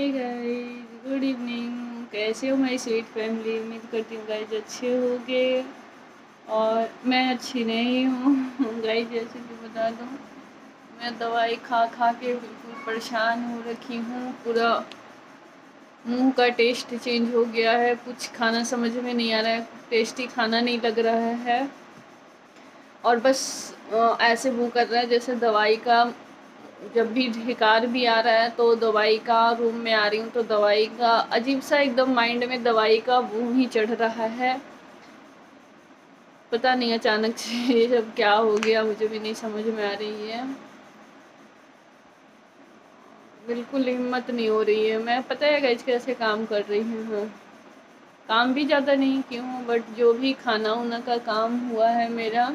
Guys, good evening. कैसे हो my sweet family? उम्मीद करती हूँ गाइस अच्छे होंगे और मैं अच्छी नहीं हूँ। गाइस जैसे कि बता दूँ, मैं दवाई खा खा के बिल्कुल परेशान हो रखी हूँ। पूरा मुंह का टेस्ट चेंज हो गया है, कुछ खाना समझ में नहीं आ रहा है, टेस्टी खाना नहीं लग रहा है और बस ऐसे मुँह कर रहा है जैसे दवाई का, जब भी ढिकार भी आ रहा है तो दवाई का, रूम में आ रही हूँ तो दवाई का, अजीब सा एकदम माइंड में दवाई का वो ही चढ़ रहा है। पता नहीं अचानक से ये सब क्या हो गया, मुझे भी नहीं समझ में आ रही है। बिल्कुल हिम्मत नहीं हो रही है। मैं पता है गाइस कैसे काम कर रही हूँ, काम भी ज़्यादा नहीं की हूँ, बट जो भी खाना उना का काम हुआ है मेरा,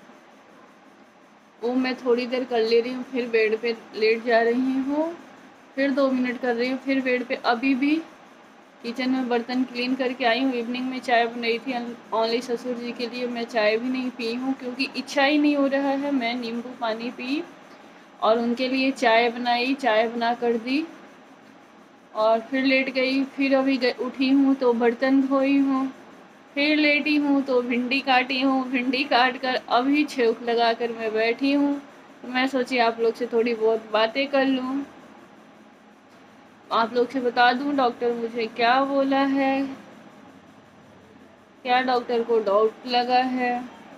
वो मैं थोड़ी देर कर ले रही हूँ, फिर बेड पे लेट जा रही हूँ, फिर 2 मिनट कर रही हूँ, फिर बेड पे। अभी भी किचन में बर्तन क्लीन करके आई हूँ। इवनिंग में चाय बनाई थी ओनली ससुर जी के लिए, मैं चाय भी नहीं पी हूँ क्योंकि इच्छा ही नहीं हो रहा है। मैं नींबू पानी पी और उनके लिए चाय बनाई, चाय बना कर दी और फिर लेट गई। फिर अभी उठी हूँ तो बर्तन धोई हूँ, फिर लेटी हूँ तो भिंडी काटी हूँ, भिंडी काट कर अभी छौंक लगा कर मैं बैठी हूँ। तो मैं सोची आप लोग से थोड़ी बहुत बातें कर लूँ, आप लोग से बता दूँ डॉक्टर मुझे क्या बोला है, क्या डॉक्टर को डाउट लगा है।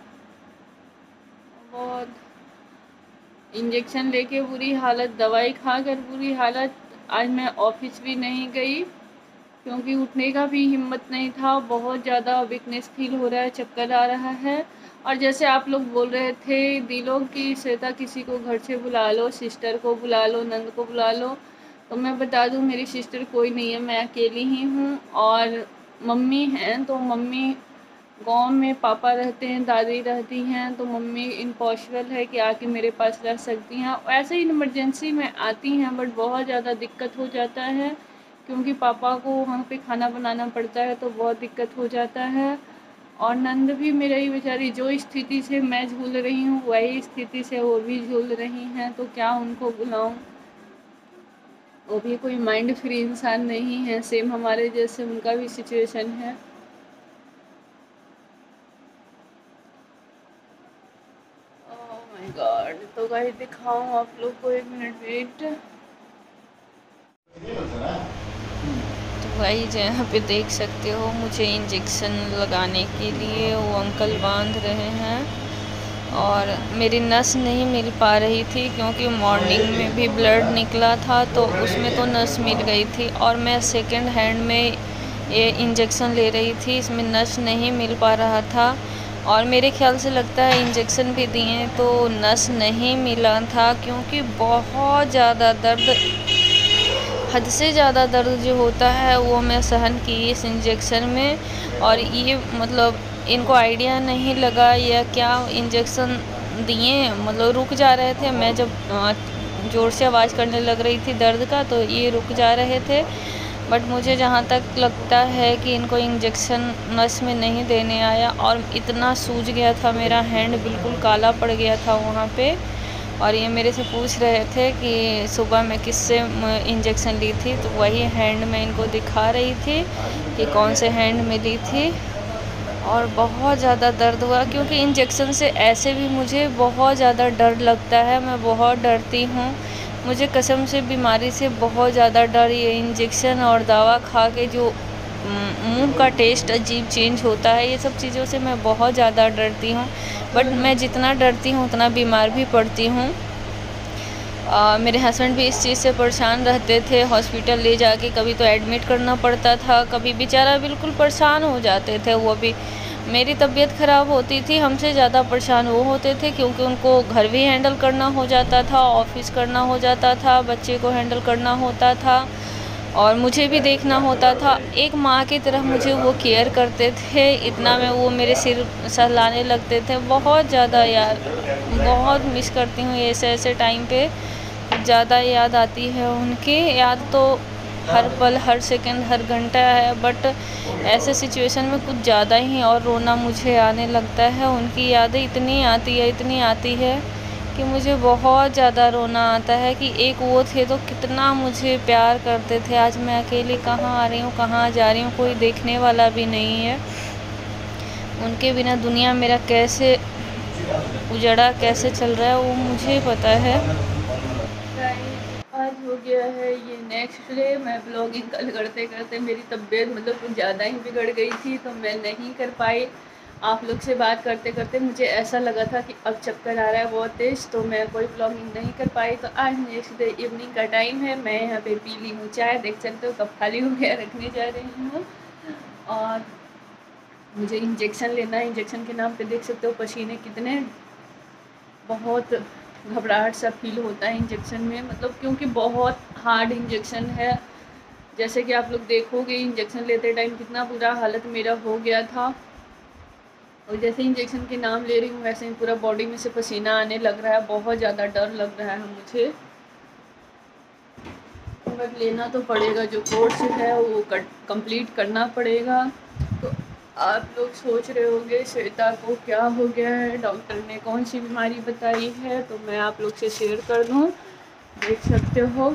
बहुत इंजेक्शन लेके बुरी हालत, दवाई खाकर बुरी हालत। आज मैं ऑफिस भी नहीं गई क्योंकि उठने का भी हिम्मत नहीं था। बहुत ज़्यादा वीकनेस फील हो रहा है, चक्कर आ रहा है। और जैसे आप लोग बोल रहे थे दिलों की, श्वेता किसी को घर से बुला लो, सिस्टर को बुला लो, नंद को बुला लो, तो मैं बता दूं मेरी सिस्टर कोई नहीं है, मैं अकेली ही हूँ। और मम्मी हैं तो मम्मी गांव में, पापा रहते हैं, दादी रहती हैं, तो मम्मी इम्पॉसिबल है कि आके मेरे पास रह सकती हैं। ऐसे ही इमरजेंसी में आती हैं, बट बहुत ज़्यादा दिक्कत हो जाता है क्योंकि पापा को वहाँ पे खाना बनाना पड़ता है तो बहुत दिक्कत हो जाता है। और नंद भी मेरी बेचारी, जो स्थिति से मैं झूल रही हूँ वही स्थिति से वो भी झूल रही हैं, तो क्या उनको बुलाऊँ? वो भी कोई माइंड फ्री इंसान नहीं है, सेम हमारे जैसे उनका भी सिचुएशन है। ओह माय गॉड, तो गाइस दिखाऊं आप लोग को, 1 मिनट वेट। तो गाइस यहाँ पे देख सकते हो, मुझे इंजेक्शन लगाने के लिए वो अंकल बांध रहे हैं और मेरी नस नहीं मिल पा रही थी क्योंकि मॉर्निंग में भी ब्लड निकला था तो उसमें तो नस मिल गई थी और मैं सेकंड हैंड में ये इंजेक्शन ले रही थी, इसमें नस नहीं मिल पा रहा था। और मेरे ख्याल से लगता है इंजेक्शन भी दिए तो नस नहीं मिला था क्योंकि बहुत ज़्यादा दर्द, हद से ज़्यादा दर्द जो होता है वो मैं सहन की इस इंजेक्शन में। और ये मतलब इनको आइडिया नहीं लगा या क्या, इंजेक्शन दिए मतलब रुक जा रहे थे। मैं जब ज़ोर से आवाज़ करने लग रही थी दर्द का तो ये रुक जा रहे थे। बट मुझे जहाँ तक लगता है कि इनको इंजेक्शन नस में नहीं देने आया और इतना सूज गया था, मेरा हैंड बिल्कुल काला पड़ गया था वहाँ पे। और ये मेरे से पूछ रहे थे कि सुबह मैं किससे इंजेक्शन ली थी, तो वही हैंड में इनको दिखा रही थी कि कौन से हैंड में ली थी। और बहुत ज़्यादा दर्द हुआ क्योंकि इंजेक्शन से ऐसे भी मुझे बहुत ज़्यादा डर लगता है, मैं बहुत डरती हूँ। मुझे कसम से बीमारी से बहुत ज़्यादा डर, ये इंजेक्शन और दवा खा के जो मुंह का टेस्ट अजीब चेंज होता है, ये सब चीज़ों से मैं बहुत ज़्यादा डरती हूँ। बट मैं जितना डरती हूँ उतना बीमार भी पड़ती हूँ। मेरे हस्बैंड भी इस चीज़ से परेशान रहते थे, हॉस्पिटल ले जाके कभी तो एडमिट करना पड़ता था, कभी बेचारा बिल्कुल परेशान हो जाते थे वो भी। मेरी तबीयत ख़राब होती थी, हमसे ज़्यादा परेशान वो होते थे क्योंकि उनको घर भी हैंडल करना हो जाता था, ऑफिस करना हो जाता था, बच्चे को हैंडल करना होता था और मुझे भी देखना होता था। एक माँ की तरह मुझे वो केयर करते थे, इतना में वो मेरे सिर सहलाने लगते थे। बहुत ज़्यादा यार, बहुत मिस करती हूँ ऐसे ऐसे टाइम पे, ज़्यादा याद आती है उनकी। याद तो हर पल, हर सेकंड, हर घंटा है, बट ऐसे सिचुएशन में कुछ ज़्यादा ही और रोना मुझे आने लगता है। उनकी यादें इतनी आती है, इतनी आती है कि मुझे बहुत ज़्यादा रोना आता है कि एक वो थे तो कितना मुझे प्यार करते थे। आज मैं अकेले कहाँ आ रही हूँ, कहाँ जा रही हूँ, कोई देखने वाला भी नहीं है। उनके बिना दुनिया मेरा कैसे उजड़ा, कैसे चल रहा है वो मुझे पता है। आज हो गया है ये नेक्स्ट डे। मैं ब्लॉगिंग कल करते करते मेरी तबीयत मतलब कुछ ज़्यादा ही बिगड़ गई थी, तो मैं नहीं कर पाई। आप लोग से बात करते करते मुझे ऐसा लगा था कि अब चक्कर आ रहा है बहुत तेज़, तो मैं कोई ब्लॉगिंग नहीं कर पाई। तो आज नेक्स्ट डे इवनिंग का टाइम है, मैं यहाँ पे पी ली हूँ चाय, देख सकते हो कब खाली हो गया, रखने जा रही हूँ। और मुझे इंजेक्शन लेना है, इंजेक्शन के नाम पे देख सकते हो पसीने कितने, बहुत घबराहट सा फील होता है इंजेक्शन में, मतलब क्योंकि बहुत हार्ड इंजेक्शन है। जैसे कि आप लोग देखोगे इंजेक्शन लेते टाइम कितना बुरा हालत मेरा हो गया था, और जैसे इंजेक्शन के नाम ले रही हूँ वैसे ही पूरा बॉडी में से पसीना आने लग रहा है, बहुत ज़्यादा डर लग रहा है मुझे। बट लेना तो पड़ेगा, जो कोर्स है वो कंप्लीट करना पड़ेगा। तो आप लोग सोच रहे होंगे श्वेता को क्या हो गया है, डॉक्टर ने कौन सी बीमारी बताई है, तो मैं आप लोग से शेयर कर दूँ। देख सकते हो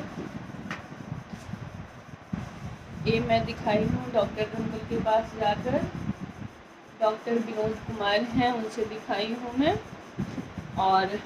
ये मैं दिखाई हूँ डॉक्टर अंकल के पास जाकर, डॉक्टर विनोद कुमार हैं, उनसे दिखाई हूँ मैं। और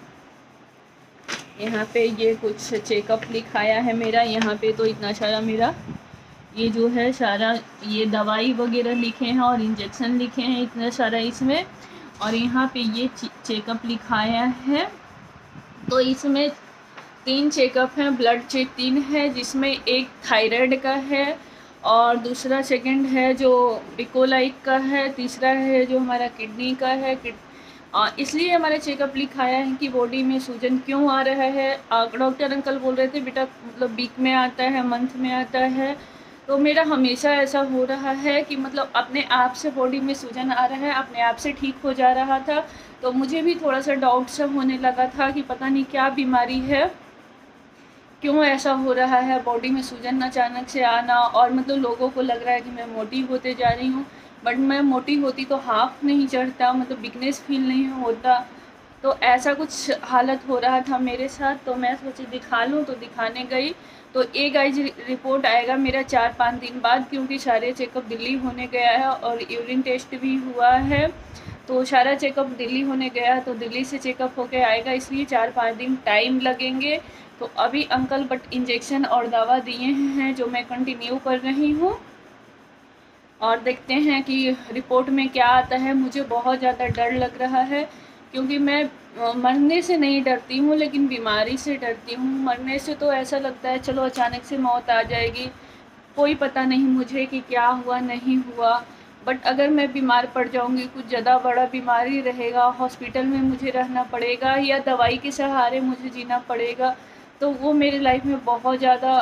यहाँ पे ये कुछ चेकअप लिखाया है मेरा, यहाँ पे तो इतना सारा मेरा ये जो है सारा ये दवाई वगैरह लिखे हैं और इंजेक्शन लिखे हैं इतना सारा इसमें। और यहाँ पे ये चेकअप लिखाया है, तो इसमें 3 चेकअप हैं, ब्लड चेक 3 है, जिसमें एक थायराइड का है और दूसरा सेकंड है जो बिकोलाइक का है, तीसरा है जो हमारा किडनी का है। इसलिए हमारा चेकअप लिखाया है कि बॉडी में सूजन क्यों आ रहा है। डॉक्टर अंकल बोल रहे थे बेटा मतलब वीक में आता है, मंथ में आता है, तो मेरा हमेशा ऐसा हो रहा है कि मतलब अपने आप से बॉडी में सूजन आ रहा है, अपने आप से ठीक हो जा रहा था। तो मुझे भी थोड़ा सा डाउट सा होने लगा था कि पता नहीं क्या बीमारी है, क्यों ऐसा हो रहा है, बॉडी में सूजन अचानक से आना। और मतलब लोगों को लग रहा है कि मैं मोटी होते जा रही हूँ, बट मैं मोटी होती तो हाफ नहीं चढ़ता, मतलब वीकनेस फील नहीं होता। तो ऐसा कुछ हालत हो रहा था मेरे साथ, तो मैं सोची दिखा लूँ, तो दिखाने गई। तो एक गाइज रिपोर्ट आएगा मेरा 4-5 दिन बाद, क्योंकि सारे चेकअप दिल्ली होने गया है और यूरिन टेस्ट भी हुआ है। तो सारा चेकअप दिल्ली होने गया है, तो दिल्ली से चेकअप होके आएगा, इसलिए 4-5 दिन टाइम लगेंगे। तो अभी अंकल बट इंजेक्शन और दवा दिए हैं जो मैं कंटिन्यू कर रही हूँ, और देखते हैं कि रिपोर्ट में क्या आता है। मुझे बहुत ज़्यादा डर लग रहा है, क्योंकि मैं मरने से नहीं डरती हूँ लेकिन बीमारी से डरती हूँ। मरने से तो ऐसा लगता है चलो अचानक से मौत आ जाएगी, कोई पता नहीं मुझे कि क्या हुआ नहीं हुआ। बट अगर मैं बीमार पड़ जाऊँगी, कुछ ज़्यादा बड़ा बीमारी रहेगा, हॉस्पिटल में मुझे रहना पड़ेगा या दवाई के सहारे मुझे जीना पड़ेगा, तो वो मेरे लाइफ में बहुत ज़्यादा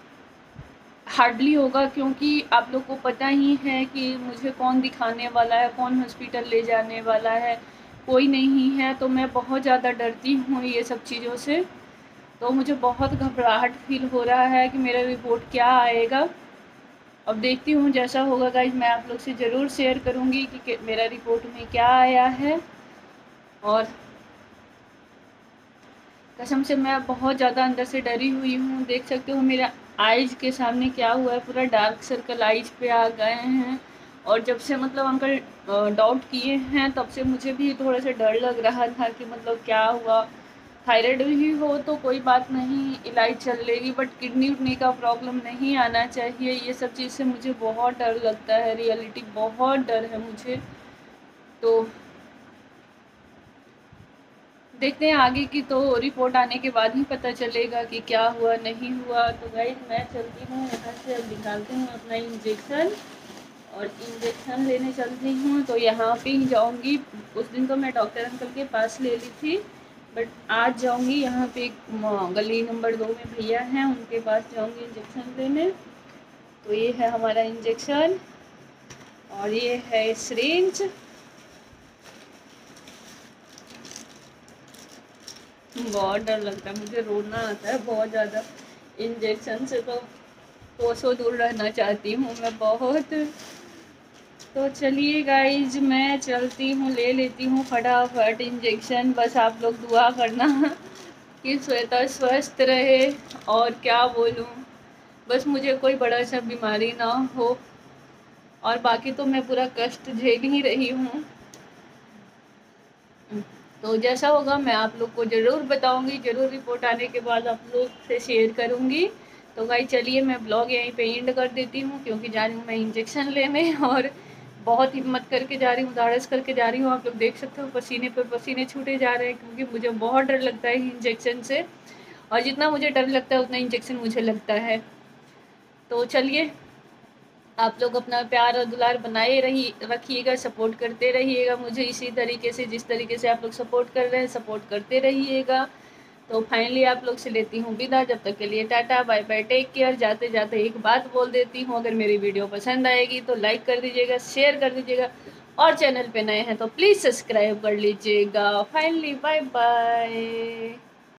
हार्डली होगा। क्योंकि आप लोग को पता ही है कि मुझे कौन दिखाने वाला है, कौन हॉस्पिटल ले जाने वाला है, कोई नहीं है। तो मैं बहुत ज़्यादा डरती हूँ ये सब चीज़ों से। तो मुझे बहुत घबराहट फील हो रहा है कि मेरा रिपोर्ट क्या आएगा। अब देखती हूँ जैसा होगा गाइज, मैं आप लोग से ज़रूर शेयर करूँगी कि मेरा रिपोर्ट में क्या आया है। और कसम से मैं बहुत ज़्यादा अंदर से डरी हुई हूँ। देख सकते हो मेरा आइज़ के सामने क्या हुआ है, पूरा डार्क सर्कल आइज़ पे आ गए हैं। और जब से मतलब अंकल डाउट किए हैं तब से मुझे भी थोड़ा सा डर लग रहा था कि मतलब क्या हुआ। थायराइड भी हो तो कोई बात नहीं, इलाज चल लेगी, बट किडनी उडनी का प्रॉब्लम नहीं आना चाहिए। ये सब चीज़ से मुझे बहुत डर लगता है, रियलिटी बहुत डर है मुझे। तो देखते हैं आगे की, तो रिपोर्ट आने के बाद ही पता चलेगा कि क्या हुआ नहीं हुआ। तो गाइस मैं चलती हूँ यहाँ से, अब निकालती हूँ अपना इंजेक्शन और इंजेक्शन लेने चलती हूँ। तो यहाँ पे ही जाऊँगी, उस दिन तो मैं डॉक्टर अंकल के पास ले ली थी, बट आज जाऊँगी यहाँ पे गली नंबर 2 में भैया हैं, उनके पास जाऊँगी इंजेक्शन लेने। तो ये है हमारा इंजेक्शन और ये है सिरिंज। बहुत डर लगता है, मुझे रोना आता है बहुत ज़्यादा। इंजेक्शन से तो कोसों दूर रहना चाहती हूँ मैं बहुत। तो चलिए गाइज, मैं चलती हूँ, ले लेती हूँ फटाफट इंजेक्शन। बस आप लोग दुआ करना कि श्वेता स्वस्थ रहे। और क्या बोलूँ, बस मुझे कोई बड़ा सा बीमारी ना हो। और बाकी तो मैं पूरा कष्ट झेल ही रही हूँ। तो जैसा होगा मैं आप लोग को ज़रूर बताऊंगी, ज़रूर रिपोर्ट आने के बाद आप लोग से शेयर करूंगी। तो भाई चलिए, मैं ब्लॉग यहीं पे एंड कर देती हूँ, क्योंकि जा रही हूँ मैं इंजेक्शन लेने। और बहुत हिम्मत करके जा रही हूँ, धाड़स करके जा रही हूँ। आप लोग देख सकते हो पसीने पर पसीने छूटे जा रहे हैं, क्योंकि मुझे बहुत डर लगता है इंजेक्शन से। और जितना मुझे डर लगता है उतना इंजेक्शन मुझे लगता है। तो चलिए, आप लोग अपना प्यार और दुलार बनाए रखिएगा, सपोर्ट करते रहिएगा मुझे इसी तरीके से, जिस तरीके से आप लोग सपोर्ट कर रहे हैं, सपोर्ट करते रहिएगा। तो फाइनली आप लोग से लेती हूँ विदा। जब तक के लिए tata bye bye, take care. जाते जाते एक बात बोल देती हूँ, अगर मेरी वीडियो पसंद आएगी तो लाइक कर दीजिएगा, शेयर कर दीजिएगा, और चैनल पे नए हैं तो प्लीज़ सब्सक्राइब कर लीजिएगा। Finally bye bye.